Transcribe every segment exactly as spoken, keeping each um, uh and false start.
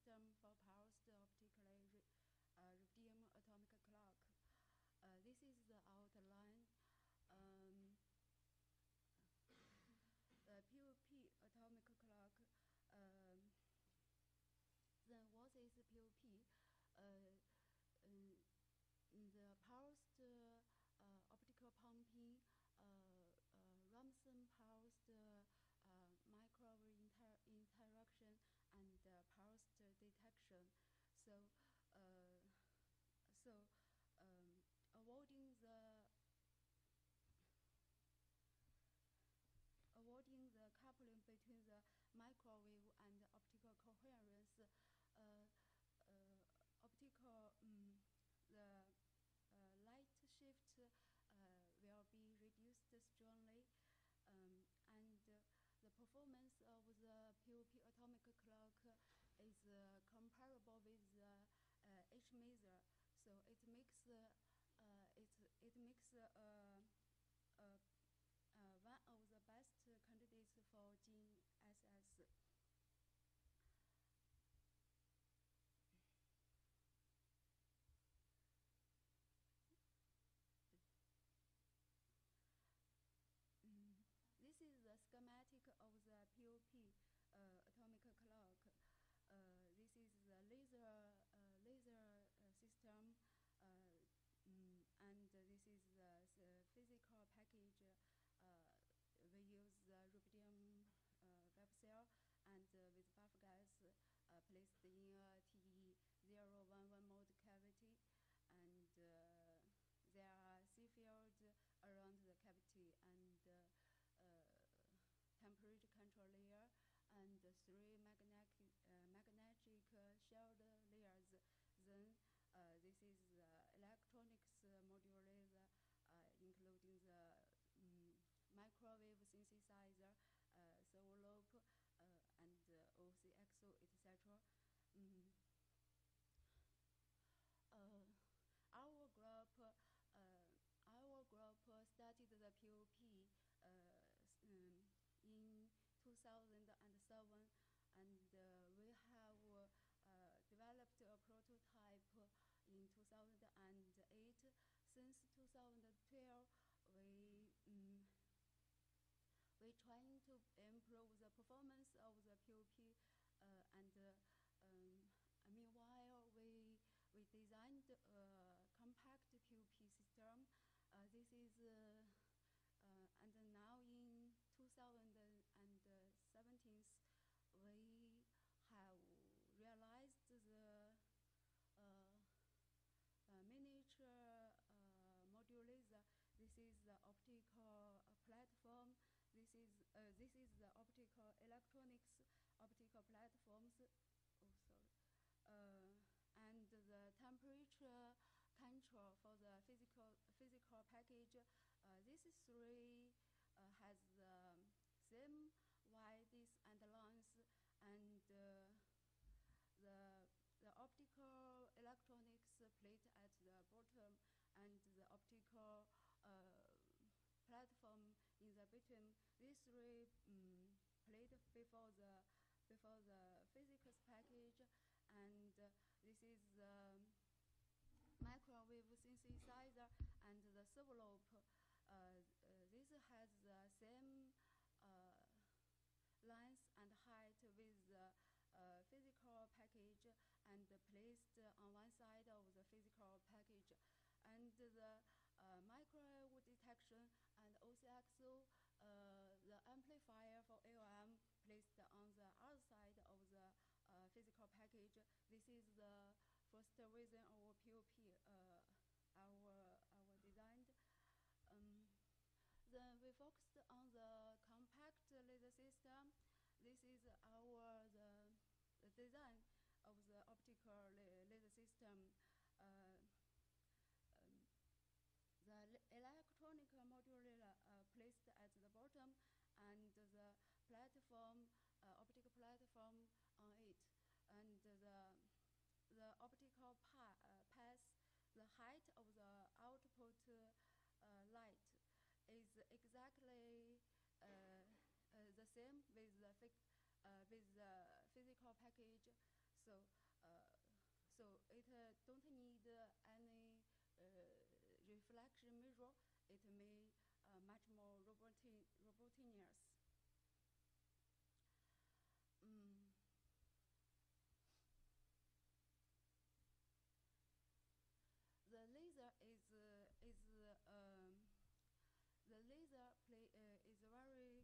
system for pulsed optically re uh, Rubidium atomic clock. Uh, this is the outline. Um, the P O P atomic clock. Um, then what is P O P? Uh, um, the pulsed uh, uh, optical pumping, uh, uh, Rameson pulsed uh, uh, microwave inter interaction, and uh, pulsed detection. So, uh, so um, avoiding the avoiding the coupling between the microwave and the optical coherence, uh, uh, optical um, the uh, light shift uh, will be reduced strongly, um, and uh, the performance of the P O P atomic clock is uh, comparable with the uh, H maser. So it makes uh, uh, it it makes uh, uh, Uh, one of the best candidates for gene S S. Mm. This is the schematic of the P O P uh, atomic clock. Uh, this is the laser uh, laser uh, system, uh, mm, and this is the, the physical package. Uh, we use the rubidium uh, web cell and uh, with buffer gas uh, placed in a T E zero one one mode cavity, and uh, there are C fields around the cavity and uh, uh, temperature control layer and three magnetic, uh, magnetic uh, shield layers. Then uh, this is the electronics uh, module laser, uh, including the um, microwave synthesizer, uh, servo loop, uh, and uh, O C X O, et cetera. Mm. Uh, our group, uh, our group started the P O P uh, um, in two thousand seven, and uh, we have uh, developed a prototype in two thousand eight. Since two thousand twelve, we um, we're trying to improve the performance of the P O P, uh, and uh, um, meanwhile, we we designed a compact P O P system. Uh, this is, uh, uh, and now in two thousand seventeen, we have realized the uh, uh, miniature uh, module laser. This is the optical uh, platform. This is uh, this is the optical electronics optical platforms. Oh, sorry. Uh, and the temperature control for the physical physical package. Uh, this three uh, has the same width and length, and uh, the the optical electronics plate at the bottom and the optical uh, platform in the between. These three um, plate before the before the physics package, and uh, this is the microwave synthesizer and the servo loop. Uh, uh, this has the same uh, length and height with the uh, physical package and placed on one side of the physical package. And the uh, microwave detection and O C X O, uh, the amplifier for A O M placed on the other side of the uh, physical package. This is the first version of P O P, uh, our, our designed. Um, then we focused on the compact laser system. This is our the, the design of the optical la laser system. Uh, um, the electronic module uh, placed at the bottom, and the platform, uh, optical platform on it, and the the optical pa uh, path, the height of the output uh, light is exactly uh, uh, the same with the, uh, with the physical package. so uh, so it uh, don't need uh, any uh, reflection mirror. It may uh, much more robotin robotinous. Mm. The laser is uh, is uh, um, the laser play uh, is very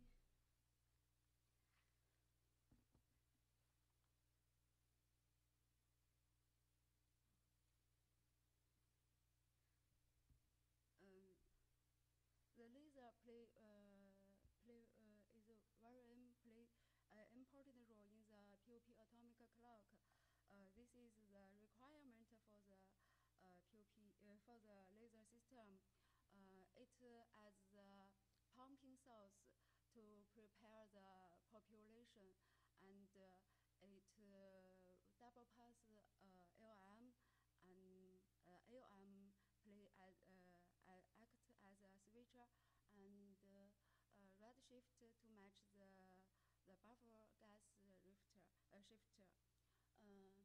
um, the laser play uh, play uh, is a very um, play uh, important role in the P O P atomic clock. Uh, this is the requirement for the uh, P O P uh, for the laser system. Uh, it uh, as the pumping source to prepare the population, and uh, it uh, double pass uh, L M, and uh, L M play as uh, act as a switcher, and uh, uh, redshift to match the the buffer gas shifter. Uh, shifter. Uh,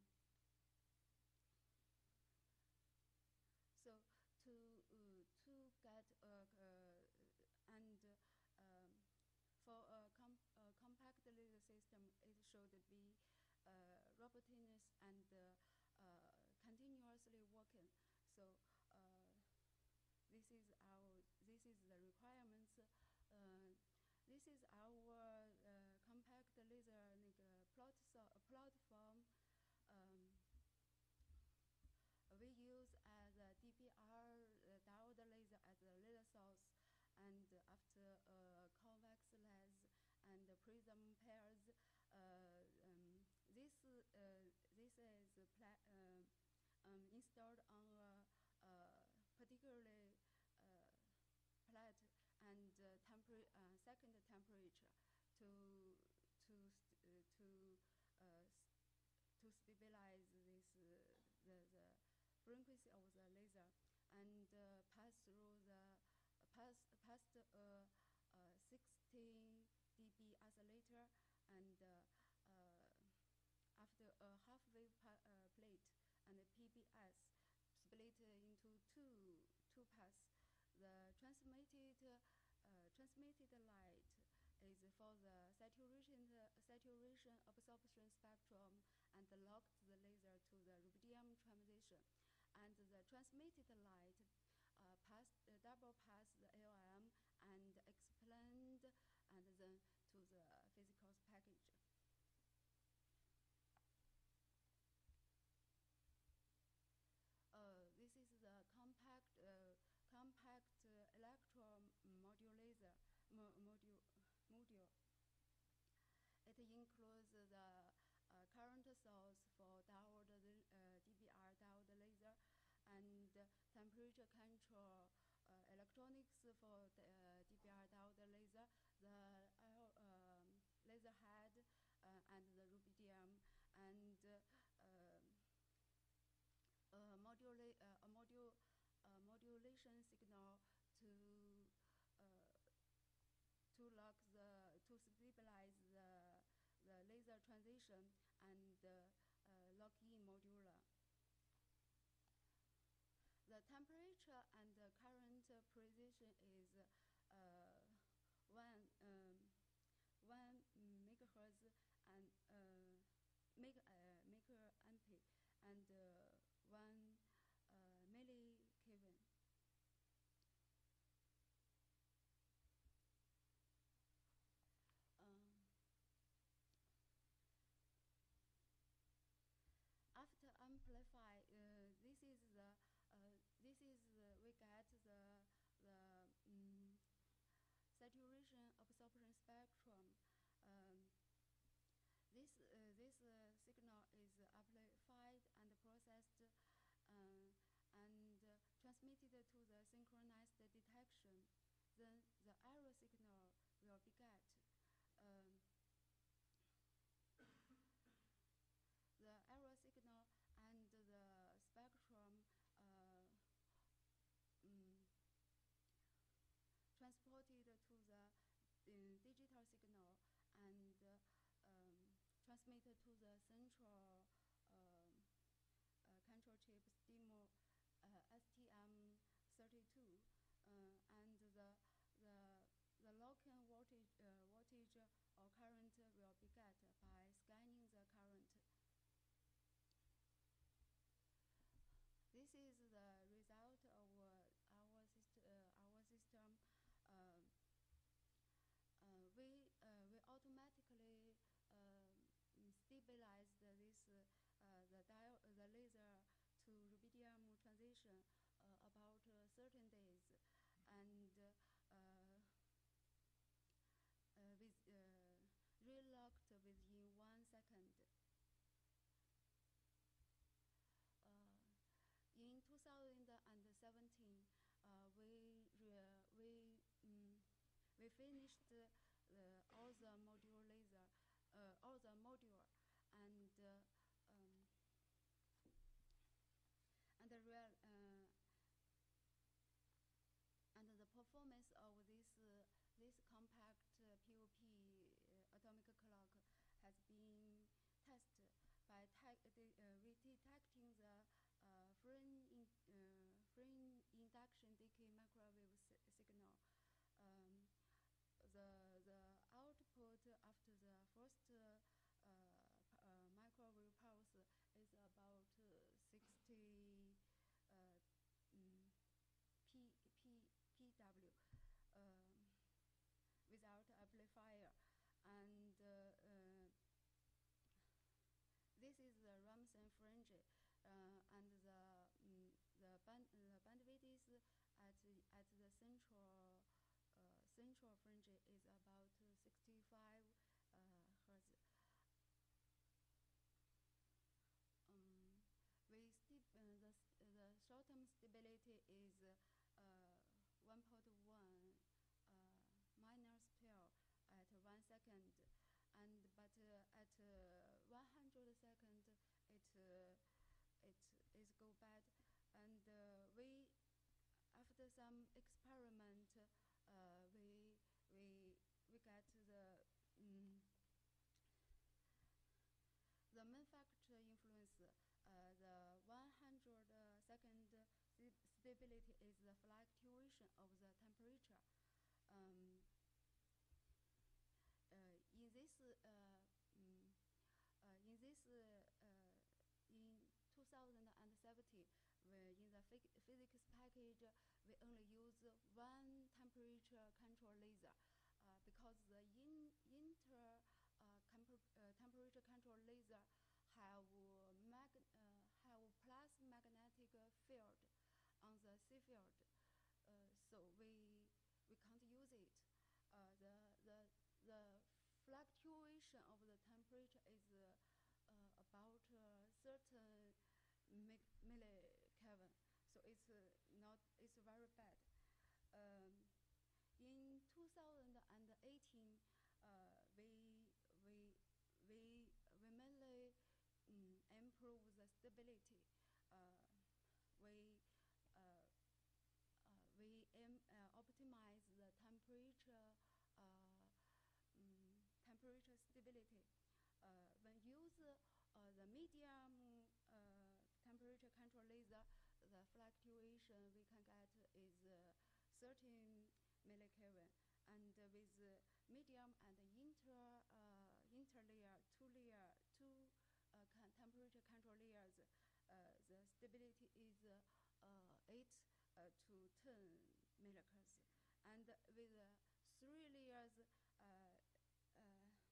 so to uh, to get uh, uh, and uh, um, for a com uh, compact laser system, it should be uh, robustness and uh, uh, continuously working. So uh, this is our this is the requirements. Uh, this is our uh, compact laser like, plot so, platform. Um, we use as a D B R uh, diode laser as a laser source, and after uh, convex lens and prism pairs, uh, um, this uh, this is pla uh, um, installed on a, a particularly uh, plate and uh, temper uh, second temperature to to st uh, to uh, to stabilize this uh, the, the frequency of the laser, and uh, pass through the uh, pass past uh, uh, sixteen D B oscillator, and uh, uh, after a half wave uh, plate and a P B S split into two two paths. The transmitted uh, transmitted light is for the saturation uh, saturation absorption spectrum, and locked the laser to the rubidium transition, and the transmitted light uh, passed uh, double pass the L M and explained, and then to the physical package. Uh, this is the compact uh, compact uh, electron modulator mo module module. It includes the uh, current source for diode uh, D B R diode laser, and uh, temperature control uh, electronics for the uh, D B R diode laser, the uh, um, laser head, uh, and the rubidium, and uh, um, a, modula uh, a module a modulation signal to uh, to lock the to stabilize the the laser transition, and uh, uh, lock-in modular. The temperature and the current uh, precision is uh, one um, one megahertz and uh, meg uh, megampere, and uh, one uh, millikelvin. Um, after amplify, uh, this is the uh, this is the, we get the the um, saturation absorption spectrum. Um, this uh, this uh, signal is amplified and processed uh, and uh, transmitted to the synchronized detection. Then the error signal will be get. Um, the error signal and the spectrum uh, um, transported to the uh, digital signal, and uh, um, transmitted to the central uh, S T M thirty-two, uh, and the the the local voltage uh, voltage or current will be get by scanning the current. This is the result of uh, our, syst uh, our system. Uh, uh, we, uh, we automatically uh, stabilize this, uh, the, diode, the laser to rubidium transition uh, about uh, thirteen days. And uh, uh, with uh, relocked within one second. Uh, In two thousand seventeen, uh, we re we um, we finished uh, the, all the module laser, uh, all the module, and uh, um, and the real uh, and the performance of this uh, this compact uh, P O P uh, atomic clock has been tested by de uh, detecting the uh, free, in, uh, free induction decay microwave si signal. Um, the the output after the first uh, uh, uh, microwave pulse is about uh, sixty uh, mm, P P P W um, without amplifier, and uh, uh, this is the Ramson fringe, uh, and the mm, the band the bandwidth is at at the central uh, central fringe is about uh, sixty-five uh, hertz. Um, we sti uh, the the short-term stability is uh, one point one uh, minus twelve at one second, and but uh, at uh, one hundred second it uh, it is go bad, and uh, we after some experiment uh, we we we get the um, the main factor influence uh, the one hundred second st stability is the fluctuation of the temperature. Um, uh, in this uh, um, uh, in this uh, uh, in two thousand seventeen, in the physics package, we only use one temperature control laser uh, because the in inter uh, uh, temperature control laser have mag uh, have plus magnetic field on the C field, uh, so we we can't use it. Uh, the the the fluctuation of the temperature is uh, uh, about uh, certain millikelvin, so it's uh, not it's very bad. Um, in two thousand eighteen, uh, we we we we mainly um, improve the stability. Uh, we uh, uh, we aim, uh, optimize the temperature uh, um, temperature stability. Uh, when use uh, the medium uh, temperature control laser, the fluctuation we can get is uh, thirteen millikelvin, and uh, with uh, medium and inter uh, interlayer two layer two uh, con temperature control layers, uh, the stability is uh, uh, eight uh, to ten millikelvin, and with uh, three layers. Uh, uh,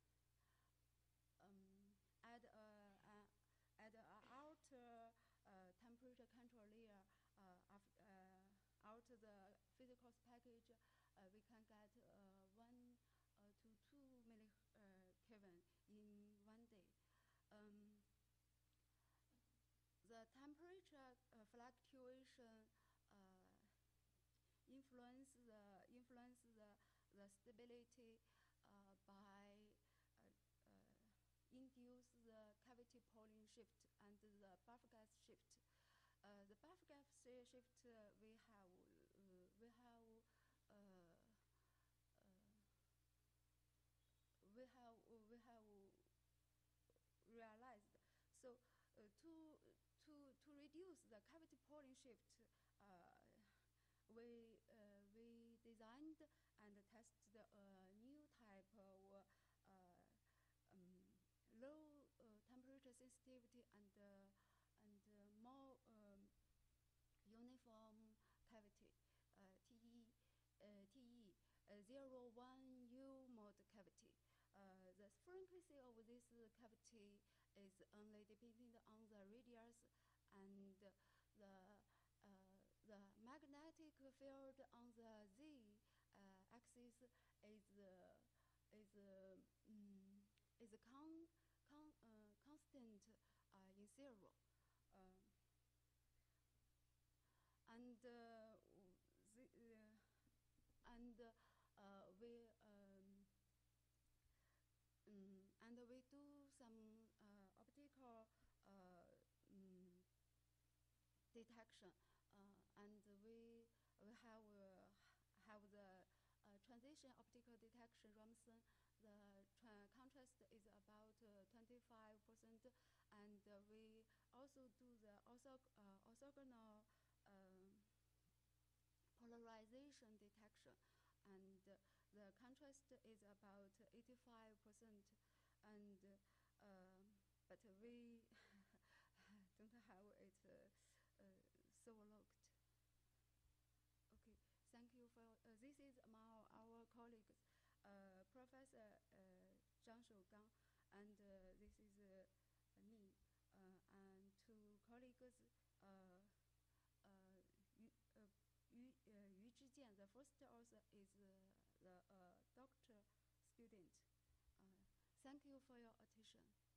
Um, add a, uh, add a outer uh, temperature control layer uh, after, uh, out the physical package, uh, we can get uh, one uh, to two millikelvin in one day. Um, the temperature uh, fluctuation uh, influence the influence the the stability uh, by uh, uh, induce the cavity polling shift and the buffer gas shift. Uh, the buffer gas shift uh, we have uh, we have uh, uh, we have we have realized. So uh, to to to reduce the cavity polling shift, uh, we uh, we designed and tested a new type of uh, um, low uh, temperature sensitivity and uh, and uh, more um, uniform cavity, uh, T E, uh, T E uh, zero one U mode cavity. Uh, the frequency of this cavity is only depending on the radius, and the uh, the magnetic field on the z uh, axis is uh, is uh, mm, is con, con, uh, constant uh, in zero. Um, and uh, the, uh, and uh, we um, um, and we do some uh, optical uh, um, detection, uh, and we we have uh, have the uh, transition optical detection Ramson. The tra contrast is about twenty-five percent, and uh, we also do the orthog uh, orthogonal um, polarization detection, and uh, the contrast is about eighty-five percent, and uh, but we don't have it uh, uh, so locked. Okay, thank you for uh, this is my, our colleagues, uh, Professor uh, Zhang Shougang, and uh, this is uh, me, uh, and two colleagues, uh, uh, Yu, uh, Yu, uh, Yu Zhijian. The first author is uh, the uh, doctor student. Uh, thank you for your attention.